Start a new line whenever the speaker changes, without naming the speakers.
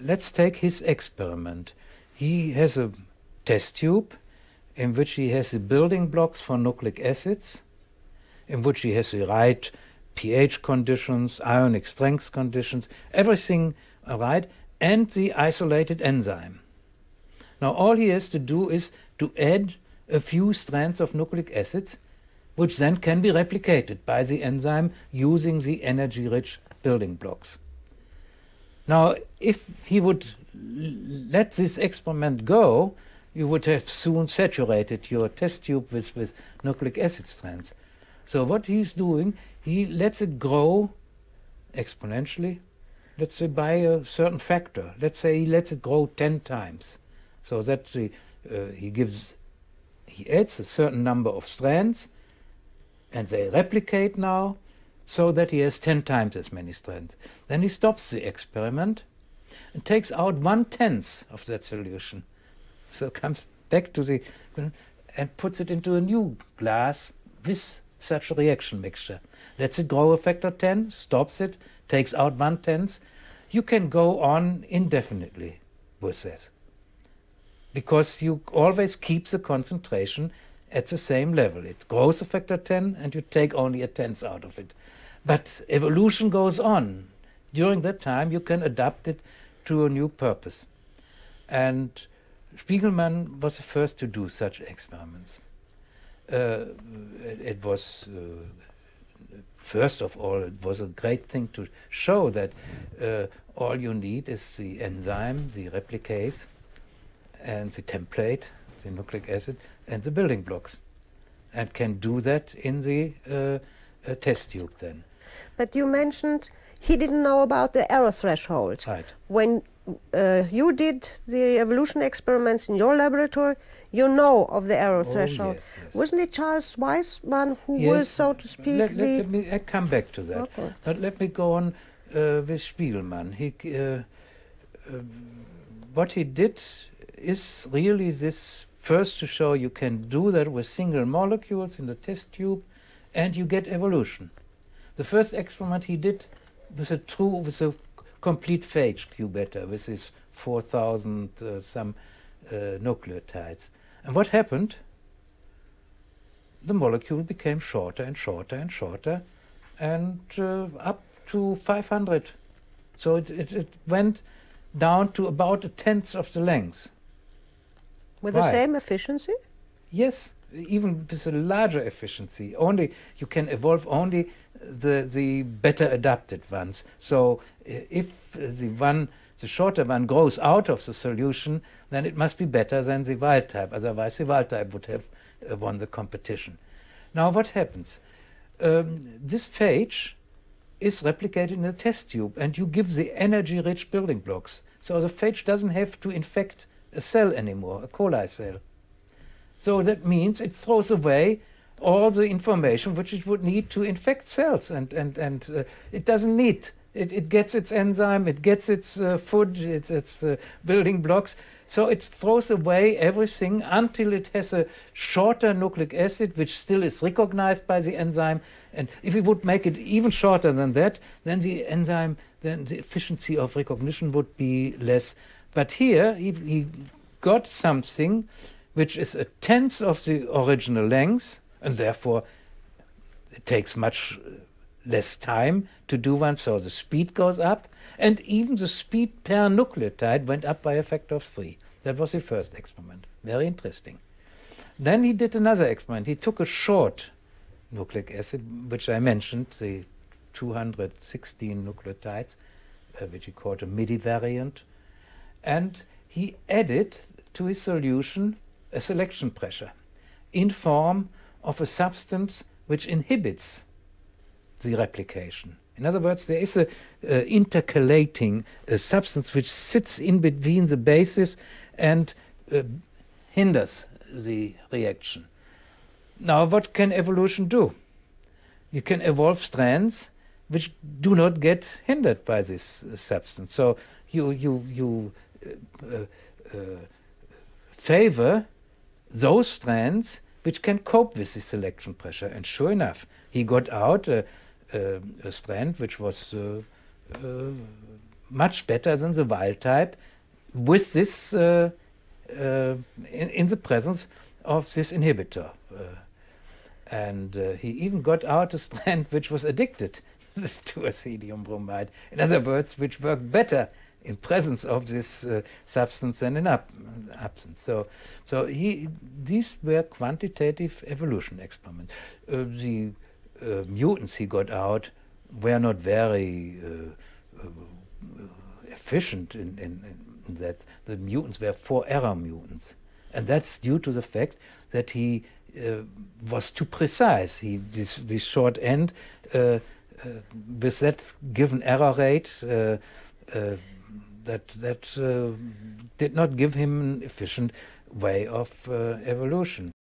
let's take his experiment. He has a test tube in which he has the building blocks for nucleic acids, in which he has the right pH conditions, ionic strength conditions, everything right, and the isolated enzyme. Now all he has to do is to add a few strands of nucleic acids, which then can be replicated by the enzyme using the energy-rich building blocks. Now, if he would let this experiment go, you would have soon saturated your test tube with nucleic acid strands. So what he's doing, he lets it grow exponentially, let's say by a certain factor. Let's say he lets it grow 10 times. So that he adds a certain number of strands, and they replicate now, so that he has 10 times as many strands. Then he stops the experiment and takes out 1/10 of that solution. So comes back to the and puts it into a new glass with such a reaction mixture. Lets it grow a factor 10, stops it, takes out 1/10. You can go on indefinitely with that, because you always keep the concentration at the same level. It grows a factor 10 and you take only 1/10 out of it. But evolution goes on. During that time you can adapt it to a new purpose. And Spiegelman was the first to do such experiments. It was, first of all, it was a great thing to show that all you need is the enzyme, the replicase, and the template, the nucleic acid, and the building blocks, and can do that in the test tube then.
But you mentioned he didn't know about the error threshold.
Right.
When you did the evolution experiments in your laboratory, you know of the error threshold.
Yes, yes.
Wasn't it Charles Weismann who
Yes.
was, so to speak,
let me come back to that.
Okay.
But let me go on with Spiegelman. What he did is really this first to show you can do that with single molecules in the test tube, and you get evolution. The first experiment he did with a complete phage cubetter with his 4,000 some nucleotides. And what happened? The molecule became shorter and shorter and shorter, and up to 500. So it went down to about 1/10 of the length.
with the same efficiency?
Yes, even with a larger efficiency. Only you can evolve only the better adapted ones. So if the shorter one grows out of the solution, then it must be better than the wild type. Otherwise, the wild type would have won the competition. Now, what happens? This phage is replicated in a test tube, and you give the energy-rich building blocks. So the phage doesn't have to infect a cell anymore, a coli cell. So that means it throws away all the information which it would need to infect cells, and it doesn't need. It gets its enzyme, it gets its food, its building blocks. So it throws away everything until it has a shorter nucleic acid, which still is recognized by the enzyme. And if we would make it even shorter than that, then the enzyme, then the efficiency of recognition would be less. But here he got something which is 1/10 of the original length, and therefore it takes much less time to do one, so the speed goes up, and even the speed per nucleotide went up by a factor of 3. That was the first experiment. Very interesting. Then he did another experiment. He took a short nucleic acid, which I mentioned, the 216 nucleotides, which he called a MIDI variant, and he added to his solution a selection pressure in form of a substance which inhibits the replication. In other words, there is a intercalating substance which sits in between the bases and hinders the reaction. Now, what can evolution do? You can evolve strands which do not get hindered by this substance. So you favor those strands which can cope with the selection pressure. And sure enough, he got out a strand which was much better than the wild type with this in the presence of this inhibitor. And he even got out a strand which was addicted to acetylene bromide. In other words, which worked better in presence of this substance than in absence. So these were quantitative evolution experiments. The mutants he got out were not very efficient in that. The mutants were 4-error mutants. And that's due to the fact that he was too precise. This short end, with that given error rate, that did not give him an efficient way of evolution.